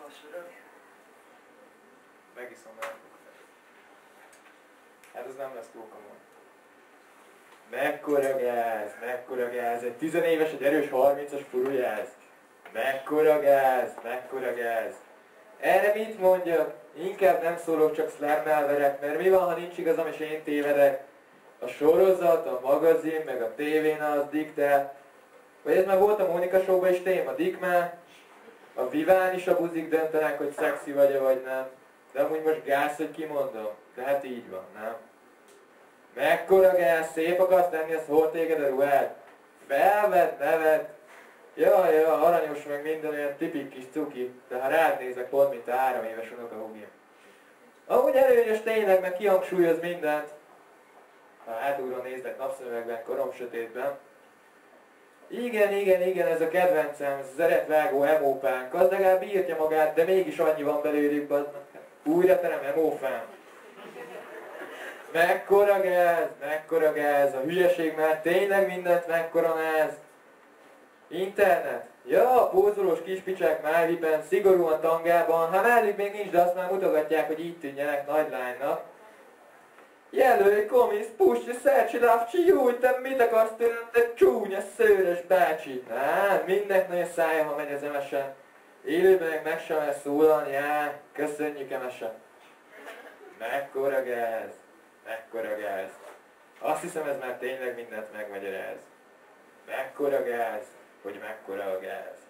Megiszom el. Hát ez nem lesz túl komoly. Mekkora gáz, egy 10 éves, egy erős 30-as furujáz. Mekkora gáz. Erre mit mondjak? Inkább nem szólok, csak szlámmel verek, mert mi van, ha nincs igazam és én tévedek? A sorozat, a magazin, meg a tévén az diktál. Vagy ez már volt a Mónika Show-ban is téma, Dickmán. A Viván is a buzik döntenek, hogy szexi vagy-e vagy nem. De amúgy most gáz, hogy kimondom. De hát így van, nem? Mekkora gáz, szép akarsz lenni, ez hol téged a ruhád? Felvedd, neved. Ja, aranyos meg minden olyan tipik kis cuki. De ha rád nézek, pont mint a 3 éves unokahúgim. Amúgy előnyös tényleg, meg kihangsúlyoz mindent. Ha hátulról nézlek napszemüvegben, koromsötétben. Igen, ez a kedvencem, zeretvágó emópánk. Az legalább írtja magát, de mégis annyi van belőlük, újra terem emófán. Mekkora gáz, a hülyeség már tényleg mindent mekkoronáz. Internet. Ja, a pózolós kispicsák májvipen, szigorúan tangában, hát mellük még nincs, de azt már mutogatják, hogy így tűnjenek nagy lánynak. Jelölj, komisz, pusti, szercsi, lavcsi, júj, te mit akarsz tőlem, te csúnya, szőrös bácsi. Mindenek nagyon szája, ha megy az emesen. Élőben meg sem lesz szólalni, köszönjük emese. Mekkora gáz. Azt hiszem, ez már tényleg mindent megmagyaráz. Mekkora gáz, hogy mekkora a gáz.